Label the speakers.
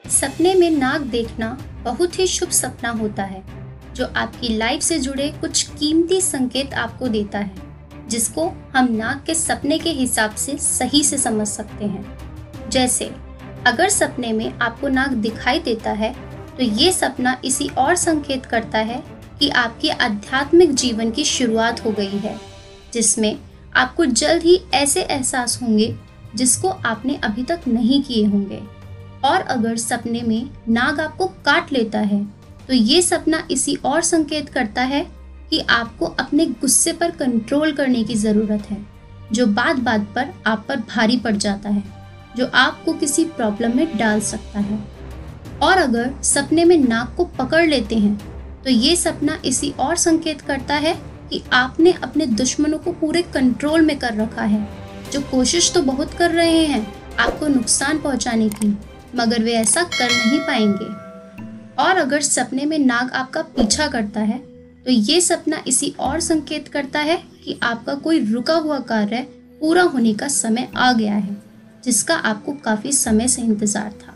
Speaker 1: सपने में नाग देखना बहुत ही शुभ सपना होता है जो आपकी लाइफ से जुड़े कुछ कीमती संकेत आपको देता है, जिसको हम नाग के सपने के हिसाब से सही से समझ सकते हैं। जैसे अगर सपने में आपको नाग दिखाई देता है तो ये सपना इसी और संकेत करता है कि आपके आध्यात्मिक जीवन की शुरुआत हो गई है, जिसमें आपको जल्द ही ऐसे एहसास होंगे जिसको आपने अभी तक नहीं किए होंगे। और अगर सपने में नाग आपको काट लेता है तो ये सपना इसी और संकेत करता है कि आपको अपने गुस्से पर कंट्रोल करने की ज़रूरत है, जो बात बात पर आप पर भारी पड़ जाता है, जो आपको किसी प्रॉब्लम में डाल सकता है। और अगर सपने में नाग को पकड़ लेते हैं तो ये सपना इसी और संकेत करता है कि आपने अपने दुश्मनों को पूरे कंट्रोल में कर रखा है, जो कोशिश तो बहुत कर रहे हैं आपको नुकसान पहुंचाने की, मगर वे ऐसा कर नहीं पाएंगे। और अगर सपने में नाग आपका पीछा करता है तो ये सपना इसी और संकेत करता है कि आपका कोई रुका हुआ कार्य पूरा होने का समय आ गया है, जिसका आपको काफ़ी समय से इंतज़ार था।